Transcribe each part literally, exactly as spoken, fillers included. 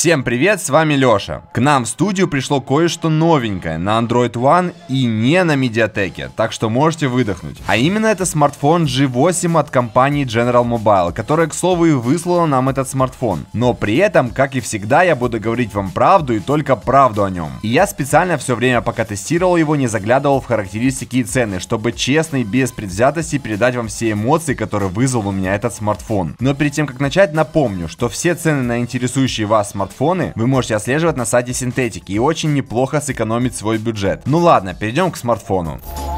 Всем привет, с вами Лёша. К нам в студию пришло кое-что новенькое на Android One и не на Медиатеке, так что можете выдохнуть. А именно это смартфон джи восемь от компании General Mobile, которая, к слову, и выслала нам этот смартфон. Но при этом, как и всегда, я буду говорить вам правду и только правду о нем. И я специально все время, пока тестировал его, не заглядывал в характеристики и цены, чтобы честно и без предвзятости передать вам все эмоции, которые вызвал у меня этот смартфон. Но перед тем, как начать, напомню, что все цены на интересующие вас смартфоны Смартфоны вы можете отслеживать на сайте Синтетики и очень неплохо сэкономить свой бюджет. Ну ладно, перейдем к смартфону.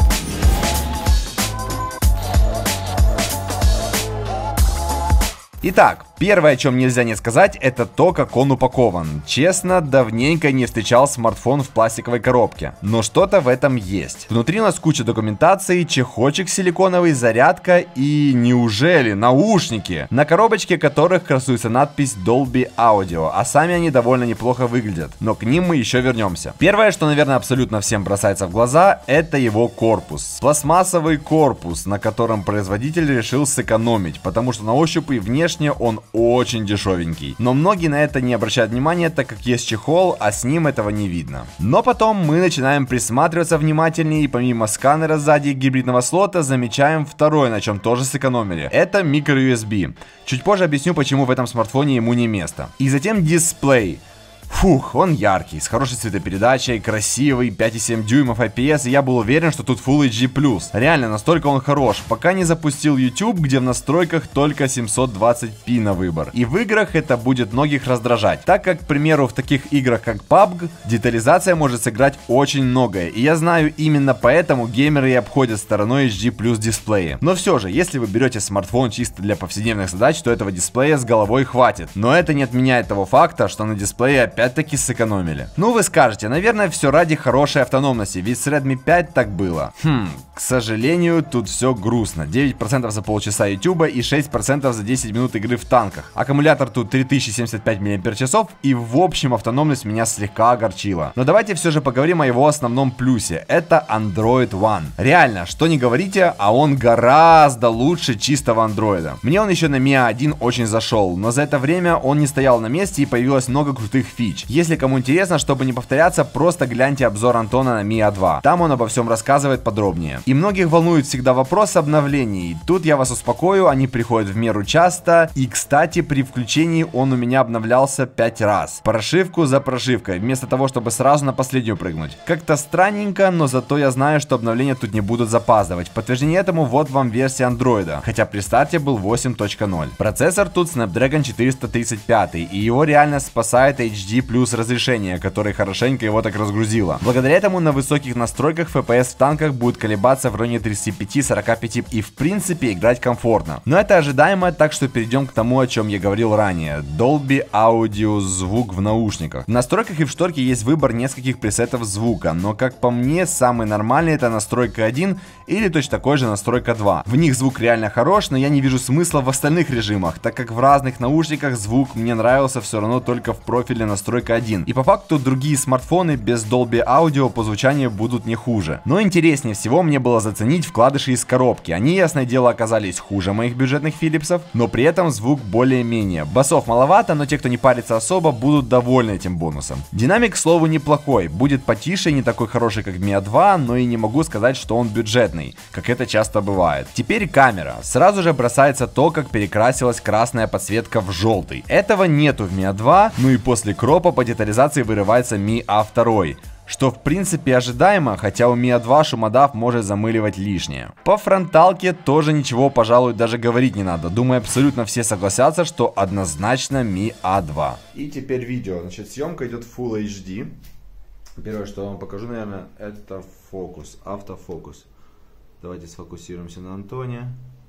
Итак, первое, о чем нельзя не сказать, это то, как он упакован. Честно, давненько не встречал смартфон в пластиковой коробке, но что-то в этом есть. Внутри у нас куча документации, чехольчик силиконовый, зарядка и, неужели, наушники, на коробочке которых красуется надпись Dolby Audio, а сами они довольно неплохо выглядят, но к ним мы еще вернемся. Первое, что, наверное, абсолютно всем бросается в глаза, это его корпус. Пластмассовый корпус, на котором производитель решил сэкономить, потому что на ощупь и внешне он очень дешевенький. Но многие на это не обращают внимания, так как есть чехол, а с ним этого не видно. Но потом мы начинаем присматриваться внимательнее, и помимо сканера сзади гибридного слота, замечаем второе, на чем тоже сэкономили. Это micro-ю эс би. Чуть позже объясню, почему в этом смартфоне ему не место. И затем дисплей. Фух, он яркий, с хорошей цветопередачей, красивый, пять и семь дюймов ай пи эс, и я был уверен, что тут Full эйч ди плюс. Реально, настолько он хорош, пока не запустил YouTube, где в настройках только семьсот двадцать пи на выбор. И в играх это будет многих раздражать, так как, к примеру, в таких играх как пабг, детализация может сыграть очень многое, и я знаю, именно поэтому геймеры и обходят стороной эйч ди плюс дисплеи. Но все же, если вы берете смартфон чисто для повседневных задач, то этого дисплея с головой хватит. Но это не отменяет того факта, что на дисплее опять опять-таки сэкономили. Ну вы скажете, наверное, все ради хорошей автономности, ведь с Redmi пять так было. Хм, к сожалению, тут все грустно. девять процентов за полчаса ютуба и шесть процентов за десять минут игры в танках. Аккумулятор тут три тысячи семьдесят пять мАч, и в общем автономность меня слегка огорчила. Но давайте все же поговорим о его основном плюсе. Это Android One. Реально, что не говорите, а он гораздо лучше чистого андроида. Мне он еще на ми один очень зашел, но за это время он не стоял на месте и появилось много крутых фич. Если кому интересно, чтобы не повторяться, просто гляньте обзор Антона на ми а два. Там он обо всем рассказывает подробнее. И многих волнует всегда вопрос обновлений. Тут я вас успокою, они приходят в меру часто. И, кстати, при включении он у меня обновлялся пять раз. Прошивку за прошивкой, вместо того, чтобы сразу на последнюю прыгнуть. Как-то странненько, но зато я знаю, что обновления тут не будут запаздывать. В подтверждение этому вот вам версия андроида, хотя при старте был восемь точка ноль. Процессор тут Snapdragon четыреста тридцать пять, и его реально спасает эйч ди плюс разрешение, которое хорошенько его так разгрузило. Благодаря этому на высоких настройках эф пи эс в танках будет колебаться в районе тридцати пяти — сорока пяти и в принципе играть комфортно. Но это ожидаемо, так что перейдем к тому, о чем я говорил ранее. Dolby Audio звук в наушниках. В настройках и в шторке есть выбор нескольких пресетов звука, но как по мне, самый нормальный это настройка один или точно такой же настройка два. В них звук реально хорош, но я не вижу смысла в остальных режимах, так как в разных наушниках звук мне нравился все равно только в профиле настройка один. И по факту другие смартфоны без Dolby Audio по звучанию будут не хуже. Но интереснее всего мне было заценить вкладыши из коробки. Они, ясное дело, оказались хуже моих бюджетных Philips'ов, но при этом звук более-менее. Басов маловато, но те, кто не парится особо, будут довольны этим бонусом. Динамик, к слову, неплохой. Будет потише, не такой хороший, как ми а два, но и не могу сказать, что он бюджетный, как это часто бывает. Теперь камера. Сразу же бросается то, как перекрасилась красная подсветка в желтый. Этого нету в ми а два, ну и после кропа по детализации вырывается ми а два, что в принципе ожидаемо, хотя у ми а два шумодав может замыливать лишнее. По фронталке тоже ничего, пожалуй, даже говорить не надо. Думаю, абсолютно все согласятся, что однозначно ми а два. И теперь видео. Значит, съемка идет Full эйч ди. Первое, что я вам покажу, наверное, это фокус, автофокус. Давайте сфокусируемся на Антоне.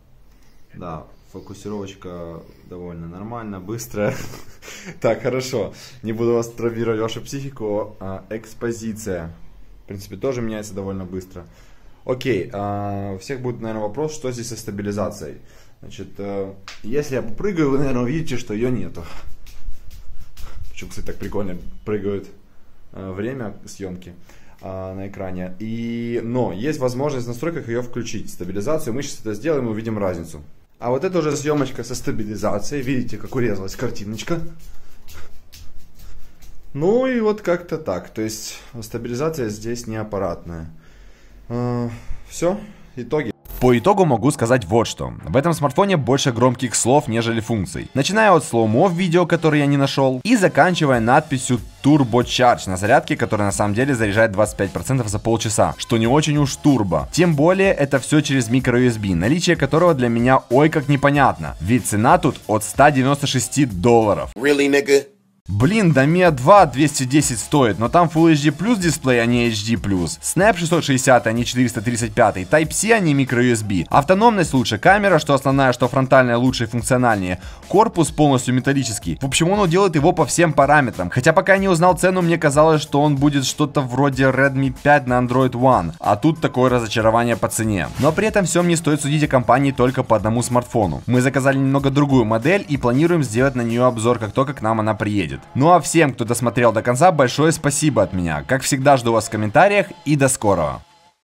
Да, фокусировочка довольно нормально, быстрая. Так, хорошо. Не буду вас травмировать вашу психику. А, экспозиция. В принципе, тоже меняется довольно быстро. Окей, а, у всех будет, наверное, вопрос, что здесь со стабилизацией. Значит, а, если я попрыгаю, вы, наверное, увидите, что ее нету. Почему, кстати, так прикольно прыгают а, время съемки а, на экране. И, но есть возможность в настройках ее включить. Стабилизацию. Мы сейчас это сделаем и увидим разницу. А вот это уже съемочка со стабилизацией. Видите, как урезалась картиночка. Ну и вот как-то так. То есть стабилизация здесь не аппаратная. А, все, итоги. По итогу могу сказать вот что. В этом смартфоне больше громких слов, нежели функций. Начиная от слоумо в видео, который я не нашел, и заканчивая надписью Turbo Charge на зарядке, которая на самом деле заряжает двадцать пять процентов за полчаса, что не очень уж турбо. Тем более это все через microUSB, наличие которого для меня ой как непонятно, ведь цена тут от ста девяноста шести долларов. Really, nigga? Блин, Дамия два двести десять стоит, но там Full эйч ди плюс дисплей, а не эйч ди плюс. Snap шестьсот шестьдесят, а не четыреста тридцать пять. Type-C, а не microUSB. Автономность лучше, камера, что основная, что фронтальная, лучше и функциональнее. Корпус полностью металлический. В общем, он делает его по всем параметрам. Хотя пока я не узнал цену, мне казалось, что он будет что-то вроде Redmi пять на Android One. А тут такое разочарование по цене. Но при этом всем не стоит судить о компании только по одному смартфону. Мы заказали немного другую модель и планируем сделать на нее обзор, как только к нам она приедет. Ну а всем, кто досмотрел до конца, большое спасибо от меня. Как всегда, жду вас в комментариях и до скорого.